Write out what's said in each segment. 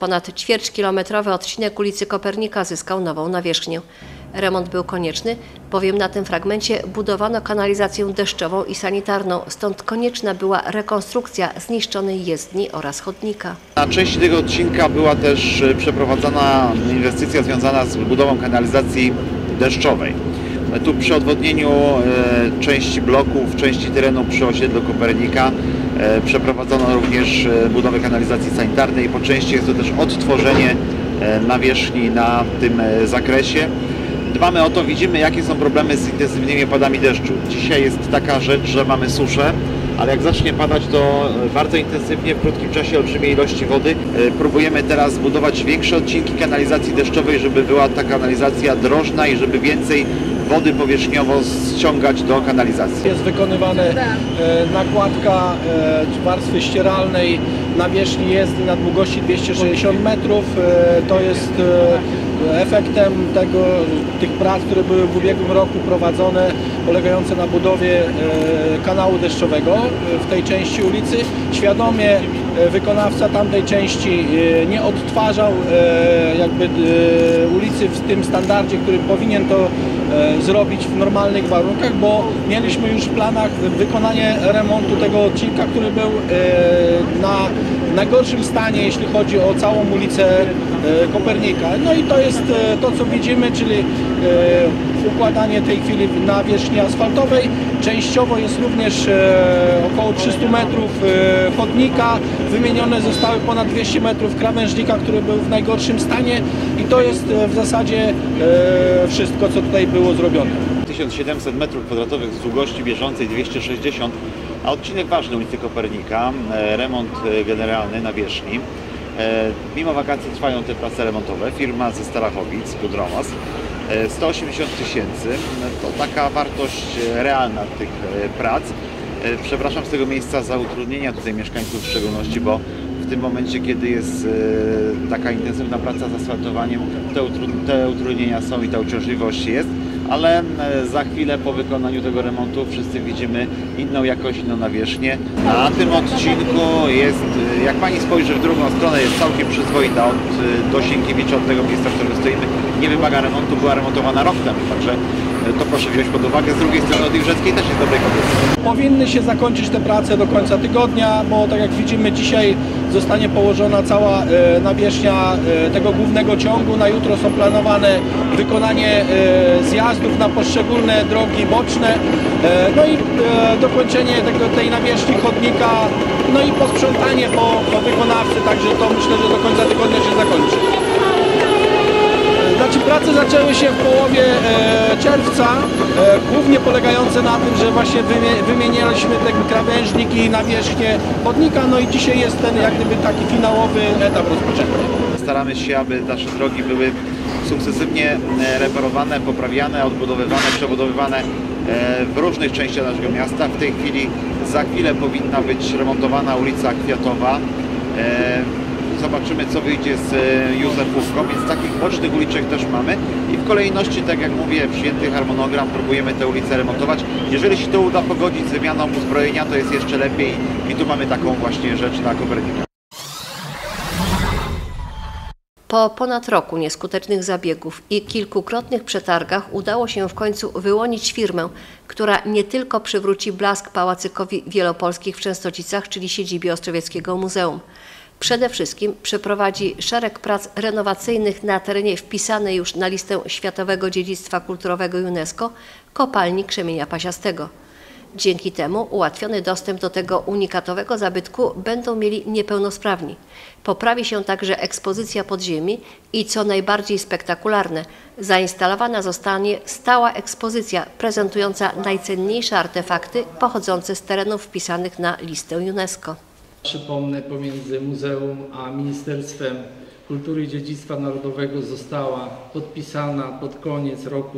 Ponad ćwierćkilometrowy odcinek ulicy Kopernika zyskał nową nawierzchnię. Remont był konieczny, bowiem na tym fragmencie budowano kanalizację deszczową i sanitarną, stąd konieczna była rekonstrukcja zniszczonej jezdni oraz chodnika. Na części tego odcinka była też przeprowadzona inwestycja związana z budową kanalizacji deszczowej. Tu przy odwodnieniu części bloków, części terenu przy osiedlu Kopernika przeprowadzono również budowę kanalizacji sanitarnej. Po części jest to też odtworzenie nawierzchni na tym zakresie. Dbamy o to, widzimy jakie są problemy z intensywnymi opadami deszczu. Dzisiaj jest taka rzecz, że mamy suszę, ale jak zacznie padać to bardzo intensywnie, w krótkim czasie olbrzymie ilości wody. Próbujemy teraz zbudować większe odcinki kanalizacji deszczowej, żeby była ta kanalizacja drożna i żeby więcej wody powierzchniowo ściągać do kanalizacji. Jest wykonywana nakładka warstwy ścieralnej nawierzchni jezdni na długości 260 metrów. To jest efektem tych prac, które były w ubiegłym roku prowadzone, polegające na budowie kanału deszczowego w tej części ulicy. Świadomie wykonawca tamtej części nie odtwarzał ulicy w tym standardzie, który powinien to zrobić w normalnych warunkach, bo mieliśmy już w planach wykonanie remontu tego odcinka, który był na najgorszym stanie, jeśli chodzi o całą ulicę Kopernika. No i to jest to, co widzimy, czyli układanie tej chwili nawierzchni asfaltowej. Częściowo jest również około 300 metrów chodnika. Wymienione zostały ponad 200 metrów krawężnika, który był w najgorszym stanie i to jest w zasadzie wszystko, co tutaj było zrobione. 1700 m2 z długości bieżącej 260, a odcinek ważny ulicy Kopernika, remont generalny nawierzchni. Mimo wakacji trwają te prace remontowe. Firma ze Starachowic, Budromas, 180 000 to taka wartość realna tych prac. Przepraszam z tego miejsca za utrudnienia tutaj mieszkańców w szczególności, bo w tym momencie, kiedy jest taka intensywna praca z asfaltowaniem, te utrudnienia są i ta uciążliwość jest, ale za chwilę po wykonaniu tego remontu wszyscy widzimy inną jakość, inną nawierzchnię. Na tym odcinku jest, jak Pani spojrzy w drugą stronę, jest całkiem przyzwoita do Sienkiewicza, od tego miejsca, w którym stoimy. Nie wymaga remontu, była remontowana rok temu, także to proszę wziąć pod uwagę. Z drugiej strony od Iwrzeckiej też jest dobrej kondycji. Powinny się zakończyć te prace do końca tygodnia, bo tak jak widzimy, dzisiaj zostanie położona cała nawierzchnia tego głównego ciągu. Na jutro są planowane wykonanie zjazdów na poszczególne drogi boczne, no i dokończenie tej nawierzchni chodnika, no i posprzątanie po wykonawcy, także to myślę, że do końca tygodnia się zakończy. Znaczy prace zaczęły się w połowie czerwca, głównie polegające na tym, że właśnie wymienialiśmy ten krawężnik i nawierzchnię chodnika, no i dzisiaj jest ten jak gdyby taki finałowy etap rozpoczęty. Staramy się, aby nasze drogi były sukcesywnie reparowane, poprawiane, odbudowywane, przebudowywane w różnych częściach naszego miasta. W tej chwili, za chwilę powinna być remontowana ulica Kwiatowa. Zobaczymy, co wyjdzie z Józefówką, więc takich bocznych uliczek też mamy i w kolejności, tak jak mówię, przyjęty harmonogram, próbujemy te ulice remontować. Jeżeli się to uda pogodzić z wymianą uzbrojenia, to jest jeszcze lepiej i tu mamy taką właśnie rzecz na Kopernika. Po ponad roku nieskutecznych zabiegów i kilkukrotnych przetargach udało się w końcu wyłonić firmę, która nie tylko przywróci blask Pałacykowi Wielopolskich w Częstochowicach, czyli siedzibie Ostrowieckiego Muzeum. Przede wszystkim przeprowadzi szereg prac renowacyjnych na terenie wpisanej już na listę Światowego Dziedzictwa Kulturowego UNESCO kopalni krzemienia pasiastego. Dzięki temu ułatwiony dostęp do tego unikatowego zabytku będą mieli niepełnosprawni. Poprawi się także ekspozycja podziemi i, co najbardziej spektakularne, zainstalowana zostanie stała ekspozycja prezentująca najcenniejsze artefakty pochodzące z terenów wpisanych na listę UNESCO. Przypomnę, pomiędzy Muzeum a Ministerstwem Kultury i Dziedzictwa Narodowego została podpisana pod koniec roku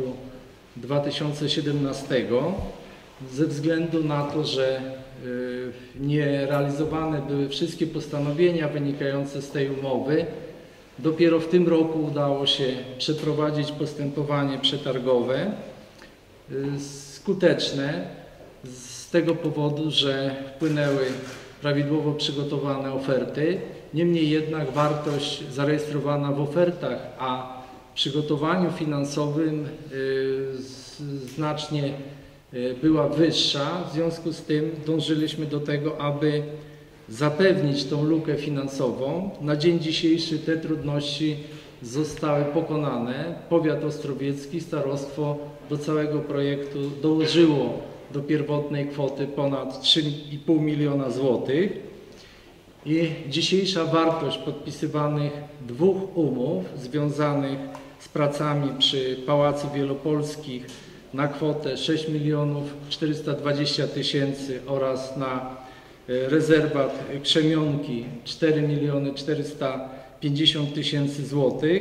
2017 ze względu na to, że nie realizowane były wszystkie postanowienia wynikające z tej umowy. Dopiero w tym roku udało się przeprowadzić postępowanie przetargowe skuteczne z tego powodu, że wpłynęły prawidłowo przygotowane oferty. Niemniej jednak wartość zarejestrowana w ofertach, a w przygotowaniu finansowym znacznie była wyższa. W związku z tym dążyliśmy do tego, aby zapewnić tą lukę finansową. Na dzień dzisiejszy te trudności zostały pokonane. Powiat ostrowiecki, starostwo do całego projektu dołożyło do pierwotnej kwoty ponad 3,5 miliona złotych. I dzisiejsza wartość podpisywanych 2 umów związanych z pracami przy Pałacu Wielopolskich na kwotę 6 420 000 oraz na rezerwat Krzemionki 4 450 000 złotych.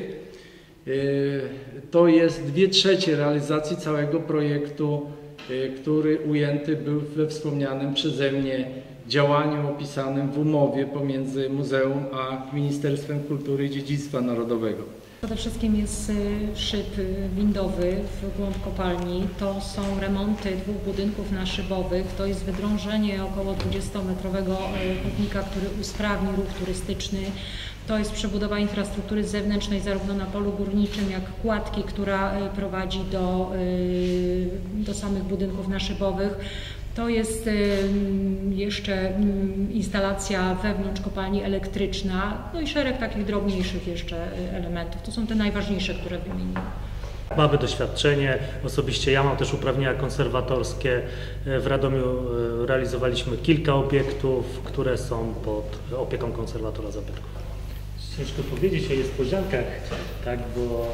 To jest 2/3 realizacji całego projektu, który ujęty był we wspomnianym przeze mnie działaniu opisanym w umowie pomiędzy Muzeum a Ministerstwem Kultury i Dziedzictwa Narodowego. Przede wszystkim jest szyb windowy w głąb kopalni, to są remonty 2 budynków naszybowych, to jest wydrążenie około 20-metrowego chodnika, który usprawni ruch turystyczny, to jest przebudowa infrastruktury zewnętrznej zarówno na polu górniczym, jak kładki, która prowadzi do samych budynków naszybowych. To jest jeszcze instalacja wewnątrz kopalni elektryczna, no i szereg takich drobniejszych jeszcze elementów. To są te najważniejsze, które wymieniłem. Mamy doświadczenie, osobiście ja mam też uprawnienia konserwatorskie. W Radomiu realizowaliśmy kilka obiektów, które są pod opieką konserwatora zabytków. Ciężko powiedzieć o niespodziankach, tak, bo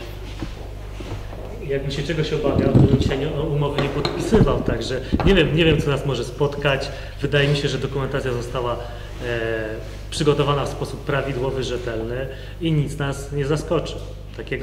jakbym się czegoś obawiał, to bym dzisiaj umowy nie podpisywał, także nie wiem co nas może spotkać. Wydaje mi się, że dokumentacja została przygotowana w sposób prawidłowy, rzetelny i nic nas nie zaskoczy. Takiego,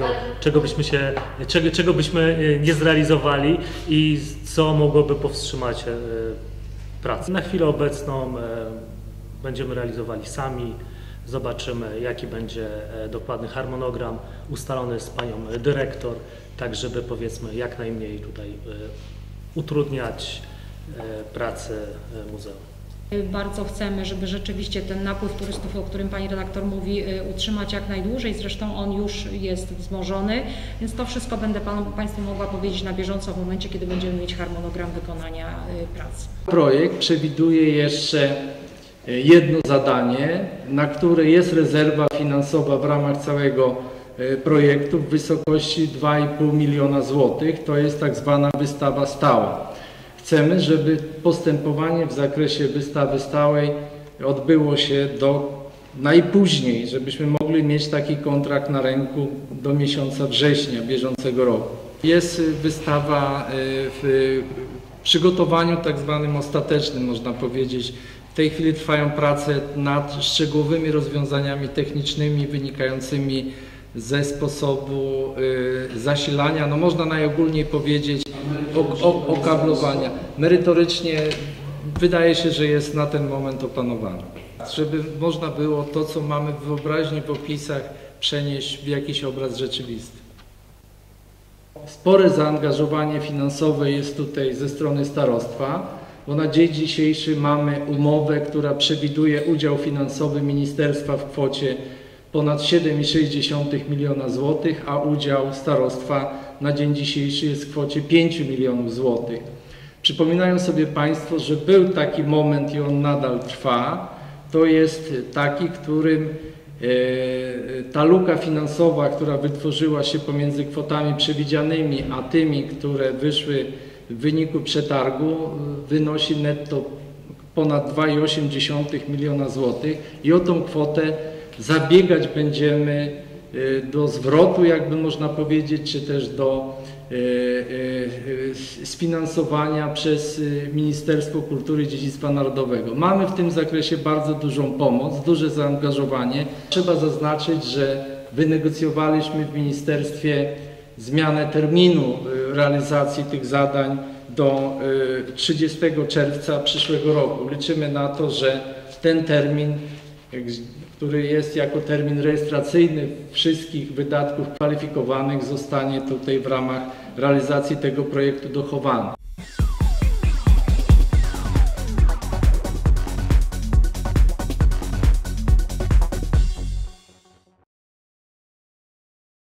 czego byśmy nie zrealizowali i co mogłoby powstrzymać pracę. Na chwilę obecną będziemy realizowali sami. Zobaczymy, jaki będzie dokładny harmonogram ustalony z panią dyrektor, tak żeby powiedzmy jak najmniej tutaj utrudniać pracę muzeum. Bardzo chcemy, żeby rzeczywiście ten napływ turystów, o którym pani redaktor mówi, utrzymać jak najdłużej. Zresztą on już jest wzmożony, więc to wszystko będę Państwu mogła powiedzieć na bieżąco w momencie, kiedy będziemy mieć harmonogram wykonania prac. Projekt przewiduje jeszcze jedno zadanie, na które jest rezerwa finansowa w ramach całego projektu w wysokości 2,5 miliona złotych. To jest tak zwana wystawa stała. Chcemy, żeby postępowanie w zakresie wystawy stałej odbyło się najpóźniej, żebyśmy mogli mieć taki kontrakt na ręku do miesiąca września bieżącego roku. Jest wystawa w przygotowaniu tak zwanym ostatecznym, można powiedzieć. W tej chwili trwają prace nad szczegółowymi rozwiązaniami technicznymi wynikającymi ze sposobu zasilania, no można najogólniej powiedzieć okablowania. Merytorycznie wydaje się, że jest na ten moment opanowane. Żeby można było to, co mamy w wyobraźni, w opisach, przenieść w jakiś obraz rzeczywisty. Spore zaangażowanie finansowe jest tutaj ze strony starostwa, bo na dzień dzisiejszy mamy umowę, która przewiduje udział finansowy ministerstwa w kwocie ponad 7,6 miliona złotych, a udział starostwa na dzień dzisiejszy jest w kwocie 5 milionów złotych. Przypominają sobie Państwo, że był taki moment i on nadal trwa. To jest taki, którym ta luka finansowa, która wytworzyła się pomiędzy kwotami przewidzianymi, a tymi, które wyszły w wyniku przetargu, wynosi netto ponad 2,8 miliona złotych i o tą kwotę zabiegać będziemy do zwrotu, jakby można powiedzieć, czy też do sfinansowania przez Ministerstwo Kultury i Dziedzictwa Narodowego. Mamy w tym zakresie bardzo dużą pomoc, duże zaangażowanie. Trzeba zaznaczyć, że wynegocjowaliśmy w ministerstwie zmianę terminu realizacji tych zadań do 30 czerwca przyszłego roku. Liczymy na to, że ten termin, który jest jako termin rejestracyjny wszystkich wydatków kwalifikowanych, zostanie tutaj w ramach realizacji tego projektu dochowany.